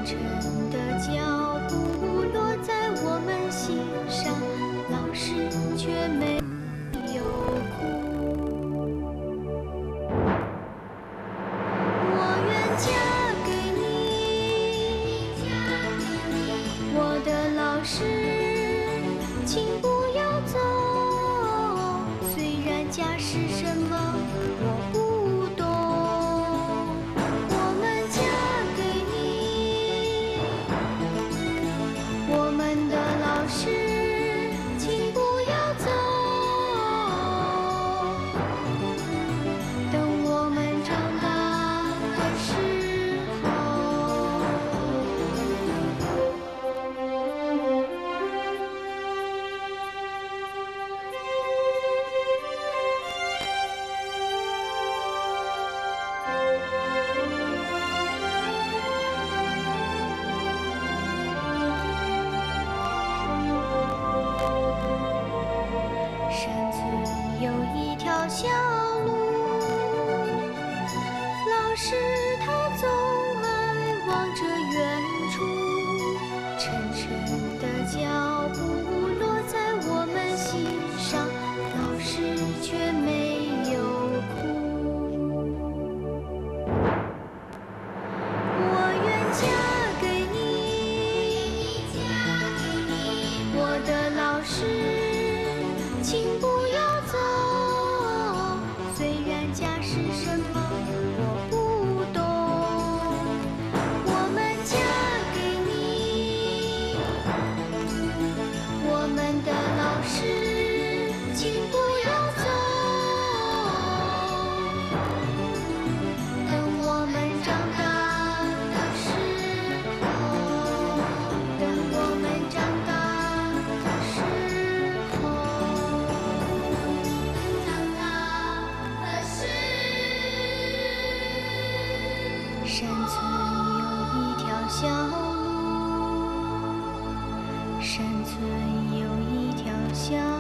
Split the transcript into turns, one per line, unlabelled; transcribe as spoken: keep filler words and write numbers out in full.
沉的脚步落在我们心上，老师却没有哭。我愿嫁给你，我的老师，请不要走。虽然家是什么我不懂，我们嫁给你，我们的老师，请不要走。等我们长大的时候，山村有一条小路，老师他总爱望着远处，沉沉的脚步落在我们心上，老师却没有哭。我愿嫁给你，我的老师，请不要走。虽然家是什么我不懂，我们嫁给你，我们的老师，请不要走。等我们长大的时候，等我们长大的时候，长大的时候。山村有一条小路，山村有一条小